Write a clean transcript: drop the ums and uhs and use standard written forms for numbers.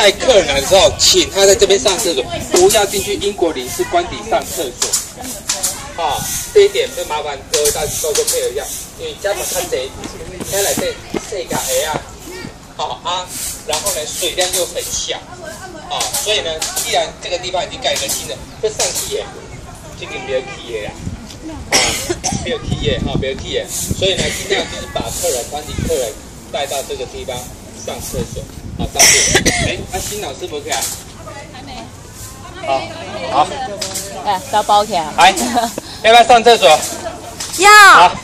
带客人来的时候，请他在这边上厕所，不要进去英国领事官邸上厕所。啊，这一点就麻烦各位大家多多配合一下，因为家长看谁，现在这个啊，好啊，然后呢水量又很小，啊，所以呢，既然这个地方已经盖一个新的，这上去耶，这个没有起耶啦，啊，没有起耶，哈，没有起耶，所以呢，尽量就是把团体客人带到这个地方上厕所，好，方便。哎，新老师不可以啊？还没。好， 哎，都包起来。 来，要不要上厕所？ 要。 好。